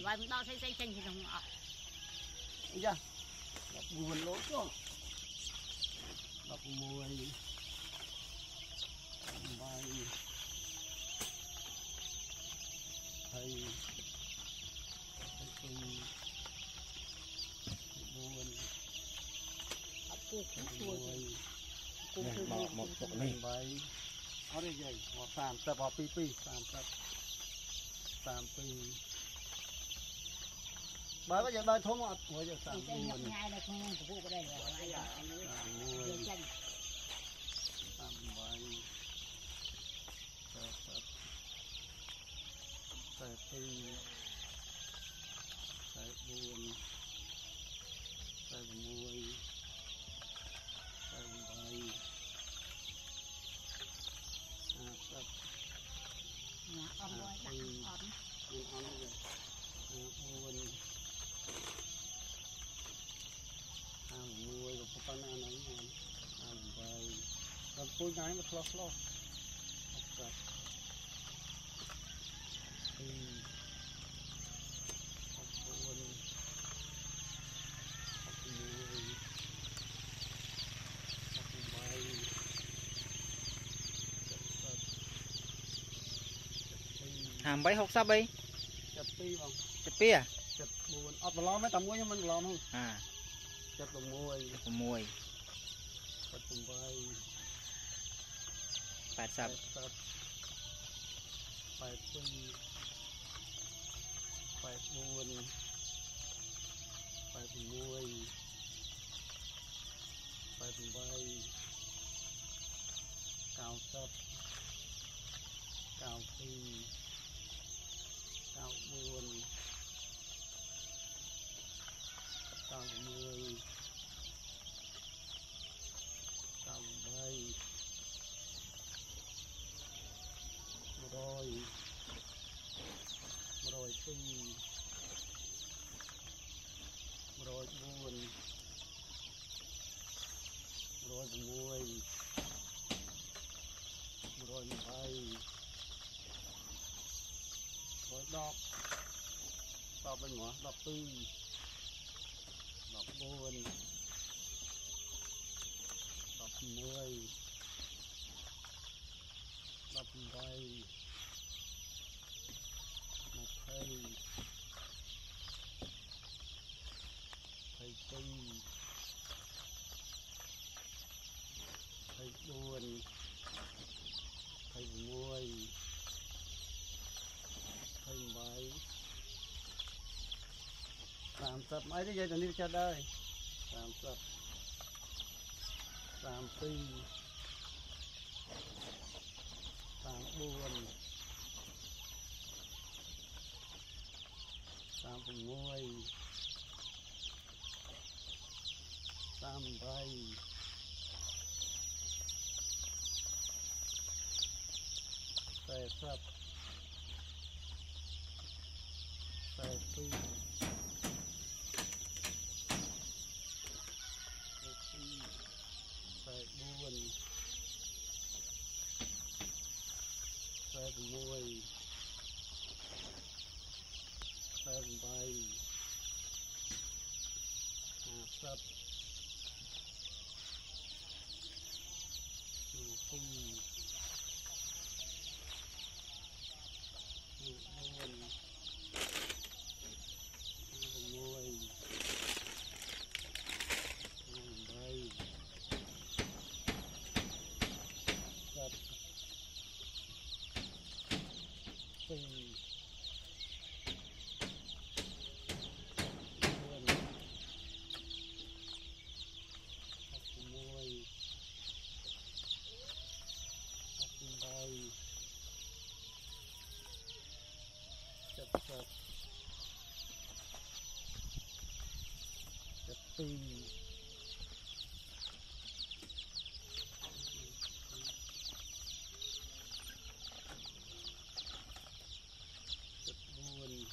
vài mình đo xây tranh thì không ở dạ đập buồn lỗ cho đập mùi bài thầy buồn một tục này bài ở đây vậy một sàn tập vào pi sàn pi bởi bây giờ đây thôi mà bây giờ sàn buồn hai là không phục vụ cái đây rồi tranh sàn bài tại pi tại buồn tại mùi tại bài sập on rồi đặt on buồn mùi rồi có con ăn bài còn tôi ngay mà lo sập hàm bấy hộp sắp đi chặt pi không chặt pi à chặt buồn ở tờ lo mấy tầm nhưng mình lo không à chặt đồng mùi chặt đồng bay 80 phải pi phải buồn phải mùi phải bay cao sấp cao pi cao buồn cao mùi cao bay rồi pi rồi buồn rồi mùi rồi bay rồi đọc bên ngoài đọc pi đọc buồn đọc mùi đọc bay một thầy pi thầy buồn thầy mùi thầy bảy làm sập mấy cái dây tần đi cho đây làm sập làm pi làm buồn làm mùi làm bay xe sập xe pi xe buồn xe mùi xe bay sập pi buồn mùi bay sập pi buồn mùi bay chặt pi chặt buồn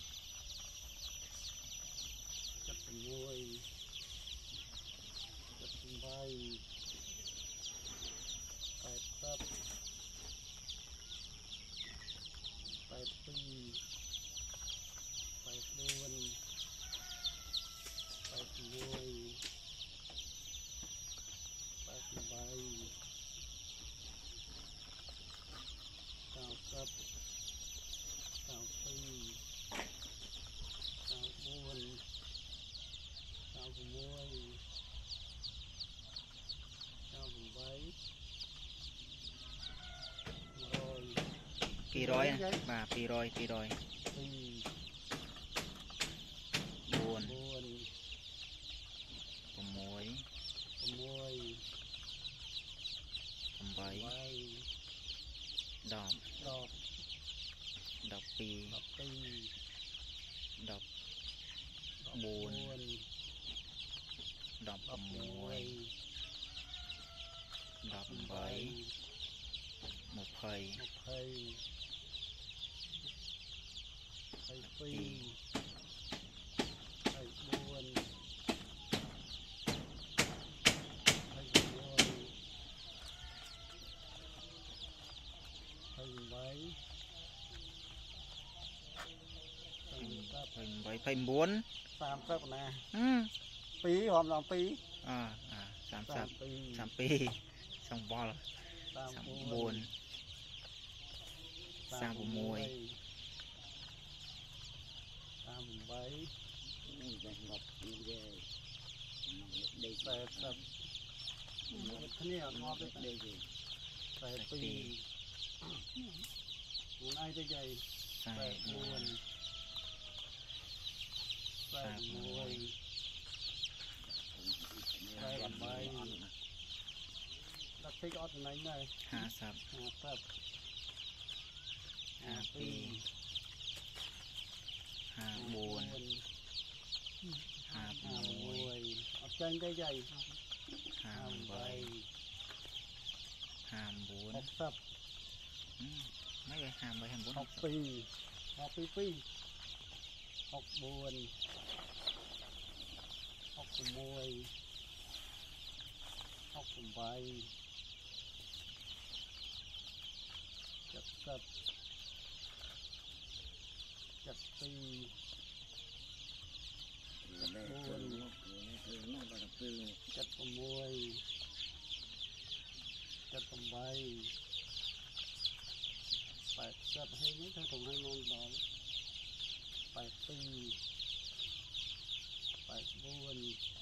chặt mùi chặt bay phải sắp phải pi phải buồn 200ណាបាទ200 200 4 4 29 30ណា 2 ហមដល់2 30 32សង្វល់ 34 36 គ្នាអត់មកទេដេកទេ42ខ្លួនឯងទៅយាយ44 ដាក់ពេកអត់ចំណេញដែរ 50 52 54 អត់ចាញ់ទេយាយ 58 54 60 mấy cái 53 54 62 64 80 ហើយនេះទៅក្នុងឲ្យនំដល់82 84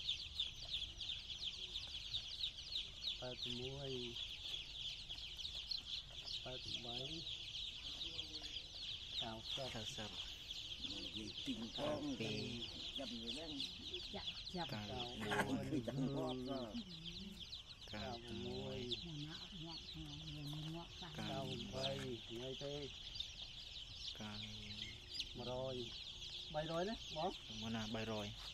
ទីងផងពីចាប់យូរហ្នឹងចាប់96 ថ្ងៃទេ100 300ណាបងមកណា300 302 4 6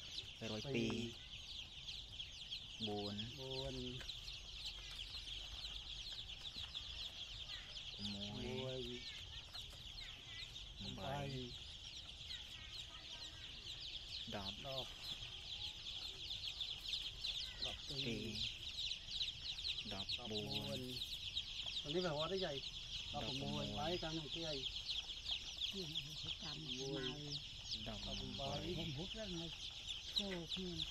នេះវារត់ទេយាយ16បាយតាមខ្ញុំគេអីតាមមួយ 18 ผมพุทธแล้วไงโก้ขึ้น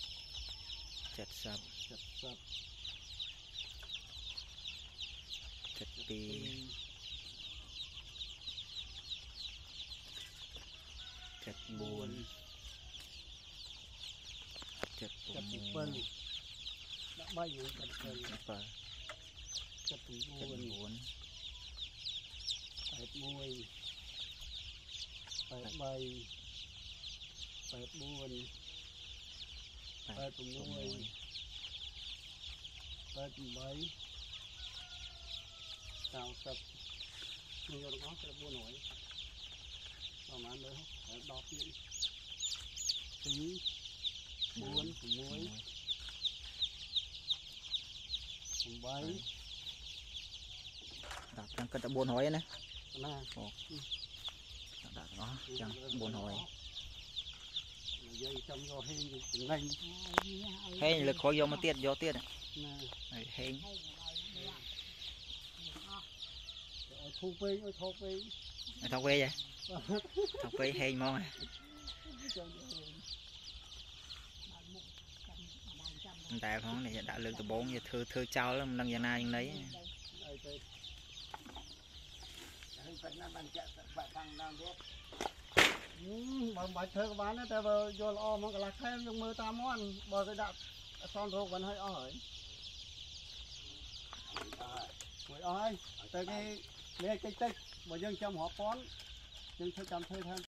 70 chật pi chật buồn chật buồn đã bay những chật buồn và chật chật buồn buồn phải mùi phải bay phải buồn phải mùi phải bay tạo tập nhiều được nó sẽ buồn nổi mà ăn được phải đọt những tí buồn mùi bay đặt đang cất buồn hỏi nè nè đặt nó chẳng buồn hỏi dây trong gió hên thì ngành hên là khó gió tiết hên thu phê ơi thu phê thọc về vậy thọc về hên mong à tại không này đã lương từ 4 giờ thưa trao lắm đang giờ nay như đấy bà thơ các bạn ấy vừa vô lo mà là thêm trong mưa ta món bờ cái đạp son ruột vẫn hơi ỏi ỏi tới cái lấy cái tích mà dân trong họ phón dân chơi cầm thuê thêm